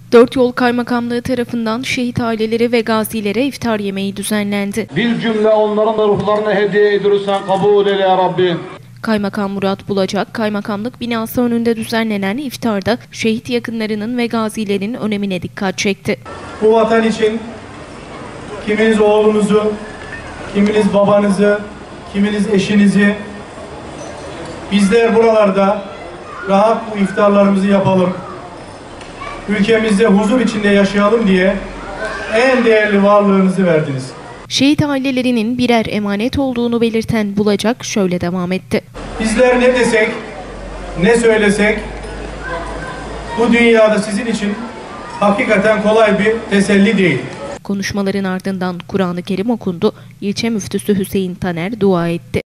Dört Yol Kaymakamlığı tarafından şehit aileleri ve gazilere iftar yemeği düzenlendi. Bir cümle onların da ruhlarına hediye ediyorsan kabul eyle ya Rabbi. Kaymakam Murat Bulacak, kaymakamlık binası önünde düzenlenen iftarda şehit yakınlarının ve gazilerin önemine dikkat çekti. Bu vatan için kiminiz oğlunuzu, kiminiz babanızı, kiminiz eşinizi, bizler buralarda rahat bu iftarlarımızı yapalım, ülkemizde huzur içinde yaşayalım diye en değerli varlığınızı verdiniz. Şehit ailelerinin birer emanet olduğunu belirten Bulacak şöyle devam etti. Bizler ne desek, ne söylesek bu dünyada sizin için hakikaten kolay bir teselli değil. Konuşmaların ardından Kur'an-ı Kerim okundu. İlçe müftüsü Hüseyin Taner dua etti.